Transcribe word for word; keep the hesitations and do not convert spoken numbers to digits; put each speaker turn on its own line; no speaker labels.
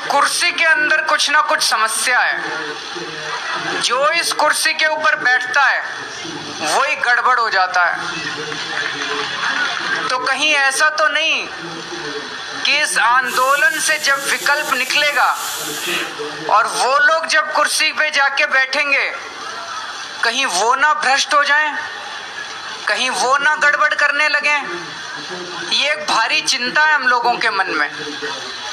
कुर्सी के अंदर कुछ ना कुछ समस्या है। जो इस कुर्सी के ऊपर बैठता है वही गड़बड़ हो जाता है। तो कहीं ऐसा तो नहीं कि इस आंदोलन से जब विकल्प निकलेगा और वो लोग जब कुर्सी पे जाके बैठेंगे, कहीं वो ना भ्रष्ट हो जाएं, कहीं वो ना गड़बड़ करने लगें। ये एक भारी चिंता है हम लोगों के मन में।